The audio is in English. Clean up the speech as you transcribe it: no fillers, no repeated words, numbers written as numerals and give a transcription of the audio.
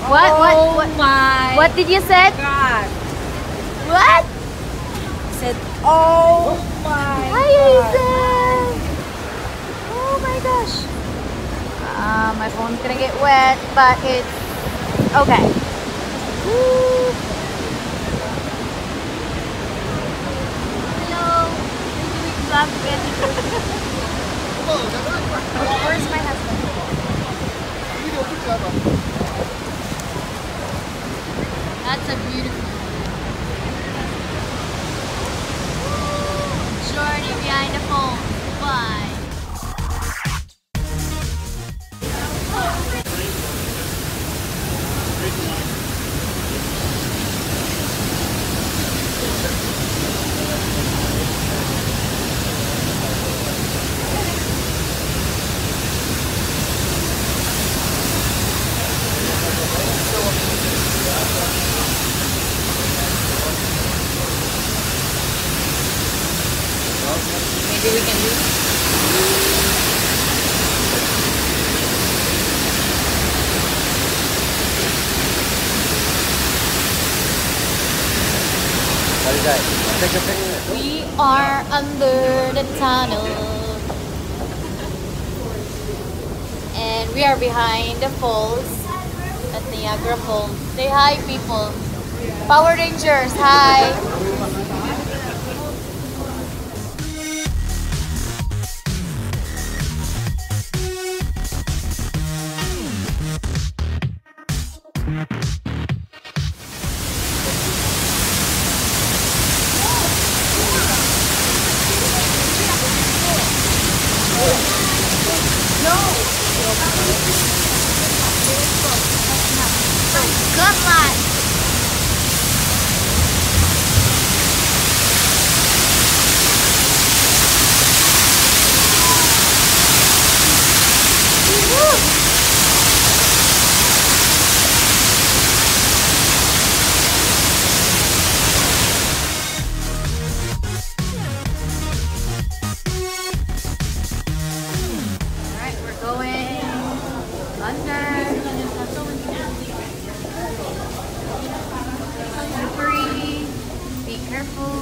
What did you say? God. What? I said, oh my Hi, Hazel. Oh my gosh. My phone's gonna get wet, but it's okay. Woo. Hello. We're doing vlog with. Where's my husband? That's a beautiful journey behind the phone. Bye. Maybe we can do. We are under the tunnel. And we are behind the falls at Niagara Falls. Say hi, people. Power Rangers, hi. Good luck. Alright, we're going under. Slippery. Be careful.